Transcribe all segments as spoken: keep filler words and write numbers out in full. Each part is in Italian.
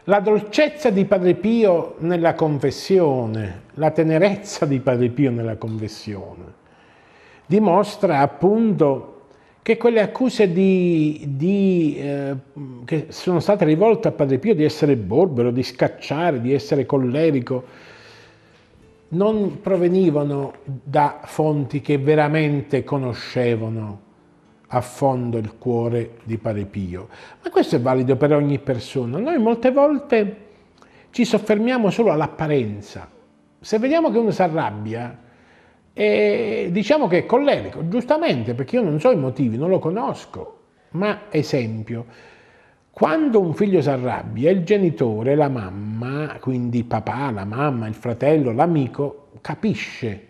La dolcezza di Padre Pio nella confessione, la tenerezza di Padre Pio nella confessione, dimostra appunto che quelle accuse di, di, eh, che sono state rivolte a Padre Pio di essere borbero, di scacciare, di essere collerico, non provenivano da fonti che veramente conoscevano a fondo il cuore di Padre Pio. Ma questo è valido per ogni persona. Noi molte volte ci soffermiamo solo all'apparenza. Se vediamo che uno si arrabbia, e diciamo che è collerico, giustamente, perché io non so i motivi, non lo conosco. Ma esempio, quando un figlio si arrabbia, il genitore, la mamma, quindi il papà, la mamma, il fratello, l'amico, capisce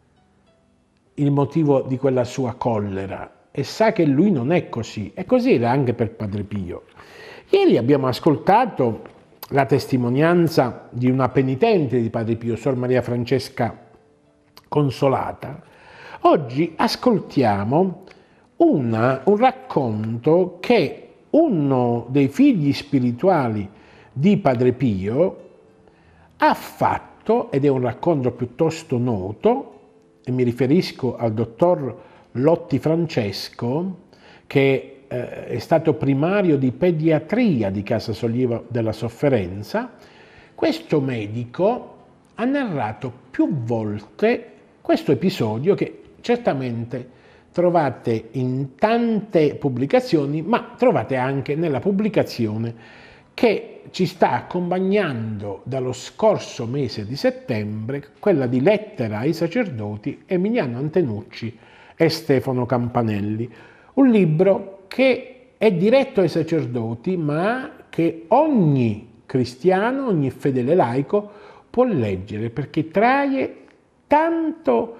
il motivo di quella sua collera e sa che lui non è così. E così era anche per Padre Pio. Ieri abbiamo ascoltato la testimonianza di una penitente di Padre Pio, Sor Maria Francesca Consolata. Oggi ascoltiamo una, un racconto che uno dei figli spirituali di Padre Pio ha fatto, ed è un racconto piuttosto noto, e mi riferisco al dottor Lotti Francesco, che eh, è stato primario di pediatria di Casa Sollievo della Sofferenza. Questo medico ha narrato più volte questo episodio che certamente trovate in tante pubblicazioni, ma trovate anche nella pubblicazione che ci sta accompagnando dallo scorso mese di settembre, quella di Lettera ai sacerdoti Emiliano Antenucci e Stefano Campanelli, un libro che è diretto ai sacerdoti, ma che ogni cristiano, ogni fedele laico può leggere, perché trae tanto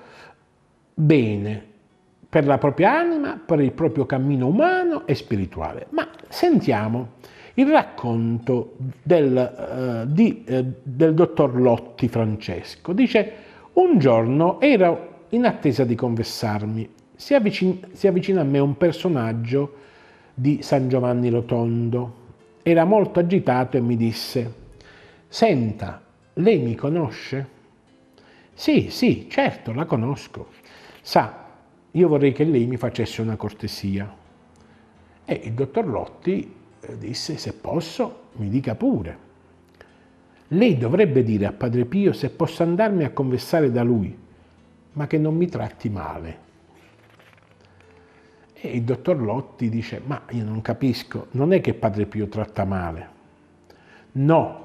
bene per la propria anima, per il proprio cammino umano e spirituale. Ma sentiamo il racconto del, uh, di, uh, del dottor Lotti Francesco. Dice: un giorno ero in attesa di confessarmi. Si avvicina, si avvicina a me un personaggio di San Giovanni Rotondo. Era molto agitato e mi disse: senta, lei mi conosce? Sì, sì, certo, la conosco. Sa, io vorrei che lei mi facesse una cortesia. E il dottor Lotti disse: se posso, mi dica pure. Lei dovrebbe dire a Padre Pio se posso andarmi a confessare da lui, ma che non mi tratti male. E il dottor Lotti dice: ma io non capisco, non è che Padre Pio tratta male. No,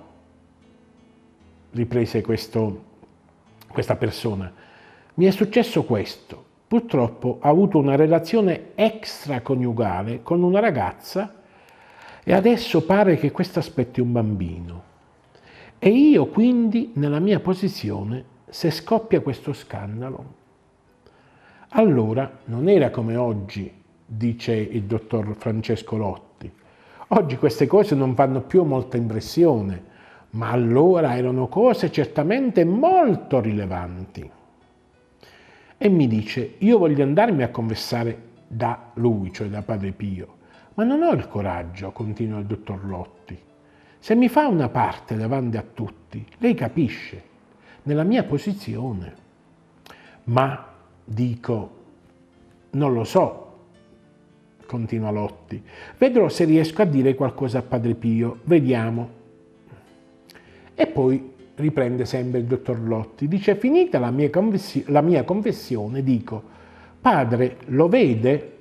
riprese questo, questa persona, mi è successo questo. Purtroppo ho avuto una relazione extraconiugale con una ragazza e adesso pare che questo aspetti un bambino. E io quindi, nella mia posizione, se scoppia questo scandalo, allora non era come oggi, dice il dottor Francesco Lotti. Oggi queste cose non fanno più molta impressione, ma allora erano cose certamente molto rilevanti. E mi dice: io voglio andarmi a confessare da lui, cioè da Padre Pio, ma non ho il coraggio, continua il dottor Lotti. Se mi fa una parte davanti a tutti, lei capisce, nella mia posizione. Ma, dico, non lo so, continua Lotti. Vedrò se riesco a dire qualcosa a Padre Pio, vediamo. E poi riprende sempre il dottor Lotti, dice: finita la mia, la mia confessione, dico: padre, lo vede?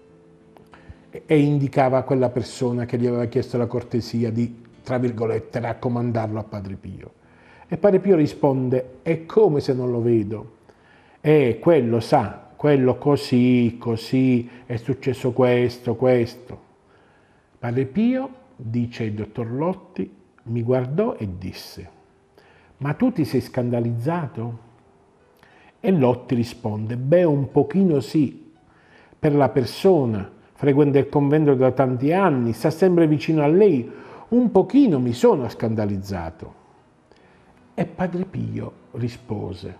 E indicava quella persona che gli aveva chiesto la cortesia di, tra virgolette, raccomandarlo a Padre Pio. E Padre Pio risponde: è come se non lo vedo. E quello sa, quello così, così, è successo questo, questo. Padre Pio, dice il dottor Lotti, mi guardò e disse: ma tu ti sei scandalizzato? E Lotti risponde: beh, un pochino sì, per la persona, frequenta il convento da tanti anni, sta sempre vicino a lei, un pochino mi sono scandalizzato. E Padre Pio rispose: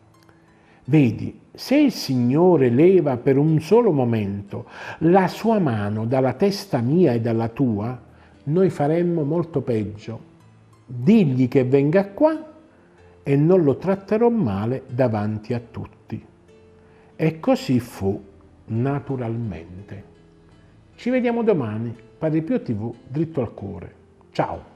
vedi, se il Signore leva per un solo momento la sua mano dalla testa mia e dalla tua, noi faremmo molto peggio. digli che venga qua e non lo tratterò male davanti a tutti. E così fu naturalmente. Ci vediamo domani, Padre Pio tivù, dritto al cuore. Ciao!